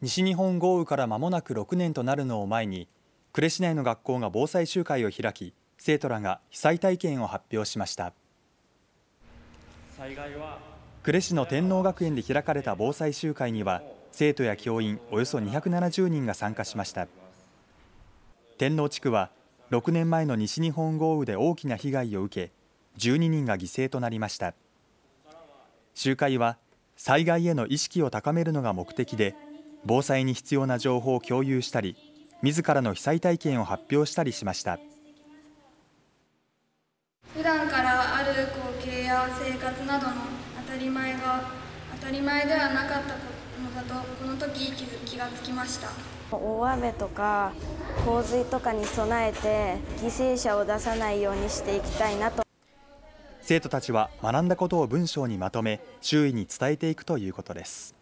西日本豪雨から間もなく6年となるのを前に、呉市内の学校が防災集会を開き、生徒らが被災体験を発表しました。呉市の天皇学園で開かれた防災集会には、生徒や教員およそ270人が参加しました。天皇地区は6年前の西日本豪雨で大きな被害を受け、12人が犠牲となりました。集会は災害への意識を高めるのが目的で、防災に必要な情報を共有したり、自らの被災体験を発表したりしました。 普段からある光景や生活などの当たり前が当たり前ではなかったのだとこの時気がつきました。 大雨とか洪水とかに備えて犠牲者を出さないようにしていきたいなと。 生徒たちは学んだことを文章にまとめ、周囲に伝えていくということです。